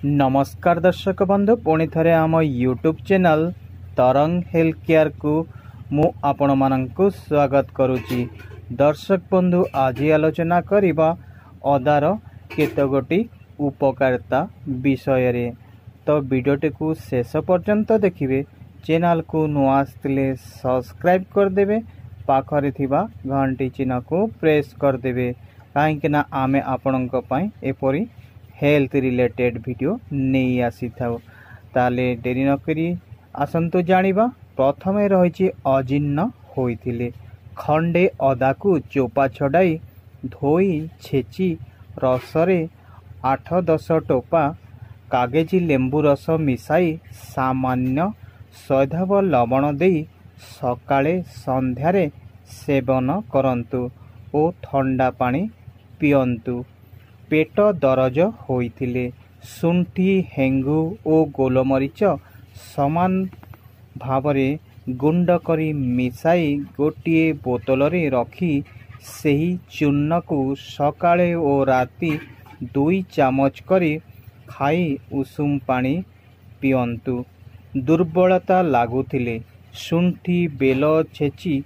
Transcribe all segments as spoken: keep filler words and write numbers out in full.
नमस्कार दर्शक बंधु, पुणी थे आम YouTube channel Tarang health care को मु आपण मानक स्वागत करुच्ची। दर्शक बंधु, आज आलोचना करिबा अदार केतगोटी उपकारिता विषय रे। तो वीडियोटी को शेष पर्यंत देखिए। चैनल को नुआ आसले सब्सक्राइब करदेवे, पाखरे थिबा घंटी चिन्ह को प्रेस करदेवे, कहीं ना आमे आपणक पई एपरी हेल्थ रिलेटेड वीडियो नहीं आसी थाउ। ताले डेरी न करी आसंतु जानिबा। प्रथमे रहिछि अजीर्ण होइथिले। खंडे अदा को चोपा छड़ाई धोई छेची रसरे आठ दस टोपा कागजी लेंबू रस मिसाई सामान्य सैंधव लवण देई सकाळे संध्यारे सेवन करंतु ओ ठंडा पानी पियंतु। पेट दरज होइथिले शुंठी हेंगु ओ गोलमरीच समान भावरे गुंड करी मिसाई गोटिए बोतल रे रखी सेही चूर्ण को सकाळे ओ राति दुई चामच करी खाई उषुम पानी पियंतु। दुर्बलता लागुथिले शुंठी बेल छेची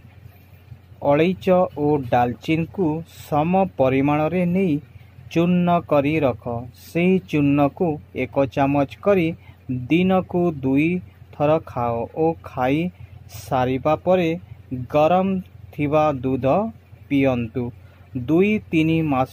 अलैच ओ डालचिन को सम परिमाण रे नहीं चूर्ण करी रख। से चूर्ण को एक चामच करी दिन को दुई थर खाओ ओ खाई सारिबा परे गरम थिबा दूध पियंतु। दुई तीन मास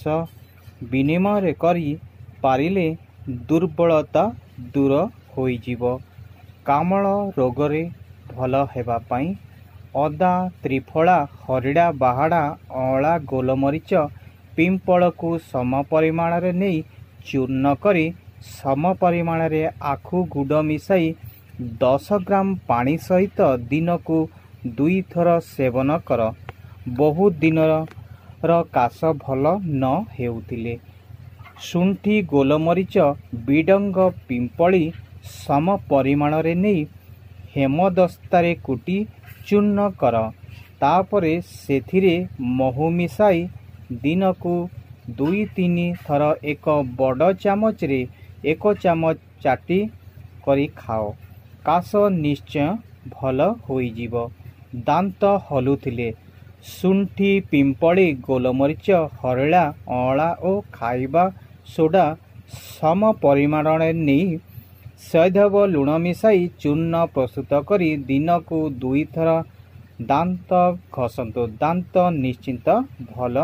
विनिमय करी पारिले दुर्बलता दूर होइजिवो। कामल रोगरे भल हेबा पाई अदा, त्रिफला, हरिड़ा, बाहाड़ा, अँला, गोलमरीच, पिंपल को सम परिमाण रे नहीं चूर्ण करी सम परिमाण रे आखु गुड़ मिसाई दस ग्राम पानी सहित दिन को दुई थर सेवन कर। बहुत दिन र काश भल न हेउथिले। शुंठी, गोलमरीच, बिडंग, पिंपली सम परिमाण रे नहीं हेमदस्तारे कुटी चूर्ण कर। तापरे सेथिरे महू मिसाई दिन को दुई तीन थर एक बड़ चामच रे एक चामच चाटी करी खाओ। काश निश्चय भल होइजिवो। दांत हलुथिले शुंठी, पिंपली, गोलमरीच, हरला, अँला ओ खाइबा सोडा सम परिमाण नहीं सैंधव लुण मिसाई चूर्ण प्रस्तुत करी दिन को दुई थर दांत घसंतु। दांत निश्चिंत भल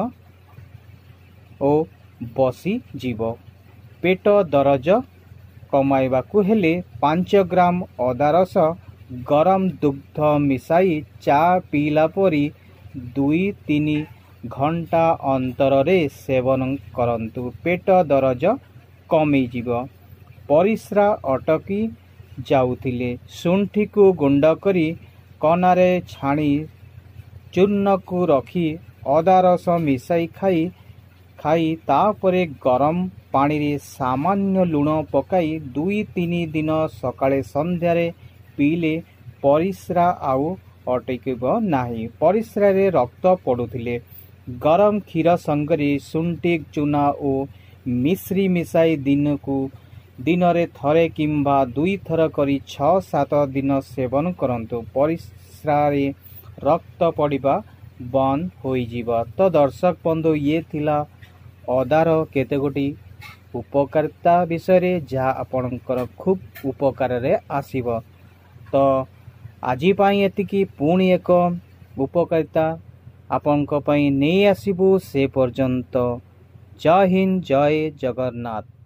ओ बसी जीव। पेट दरज कमाइबाकु हेले पांच ग्राम अदा रस गरम दुग्ध मिसाई चा पीला परी दुई तीन घंटा अंतर रे सेवन करंतु। पेट दरज कमी जीव। परिस्रा अटकी जाउथिले शुंठी को गुंड करी कनारे छाणी चूर्ण को रखी अदा रस मिसाई खाई खाई तापरे गरम पानी रे सामान्य लुण पकाई दुई तीन दिन सकाळे संध्यारे पीले परिस्रा आउ अटकिब नाही। परिस्रा रे रक्त पड़ुथिले गरम क्षीर संगरे शुंठी चूना ओ मिश्री मिसाई दिन को दिन रे थरे किंबा दुई थर करी छ सात दिन सेवन करंतु। परिस्रा रे रक्त पड़िबा बंद होइजिबा। तो दर्शक बंधु, ये थिला अदार केतेगोटी उपकारिता विषय जहाँ आपणकर खूब उपकार रे आसीबो। तो आज पाई एतिकी। पुणी एक उपकारिता आपणक पई नहीं आसीबु। से पर्यंत जय हिंद, जय जगन्नाथ।